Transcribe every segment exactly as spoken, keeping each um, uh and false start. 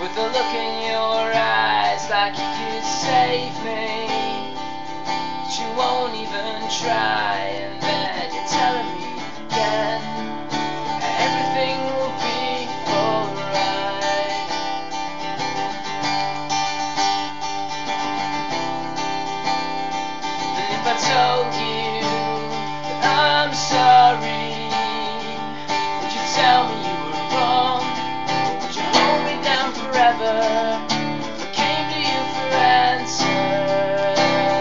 with a look in your eyes like you could save me, but you won't even try, and then you're telling me again everything will be alright. And if I told you that I'm sorry, would you tell me you were wrong? Would you hold me down forever if I came to you for answers?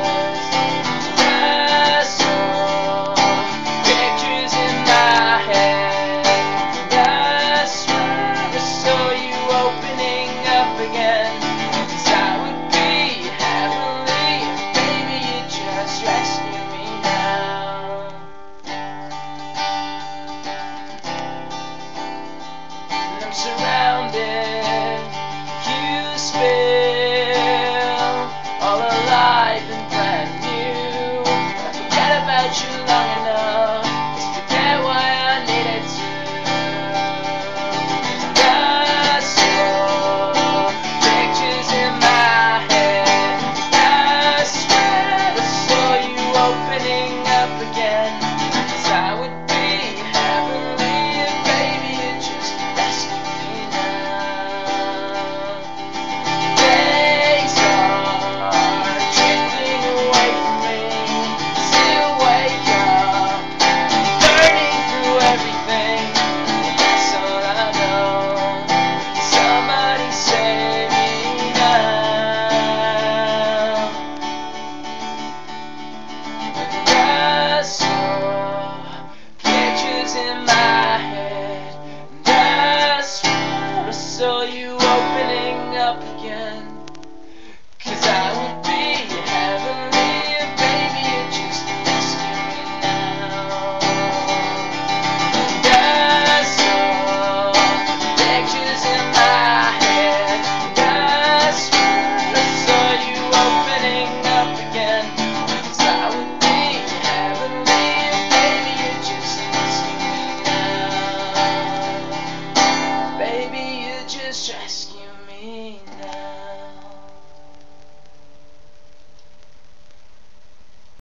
I saw pictures in my head, and I swear I saw you opening up again, 'cause I would be heavenly if baby you just rescue me now. And I'm surrounded